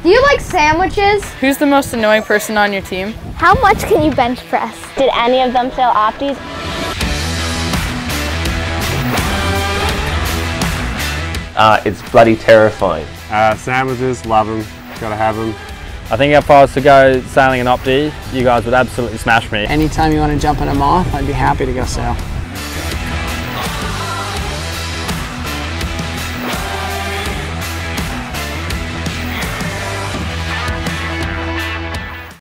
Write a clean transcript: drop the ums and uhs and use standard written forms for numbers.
Do you like sandwiches? Who's the most annoying person on your team? How much can you bench press? Did any of them fail opties? It's bloody terrifying. Sandwiches, love them, gotta have them. I think if I was to go sailing an opti, you guys would absolutely smash me. Anytime you want to jump in a moth, I'd be happy to go sail.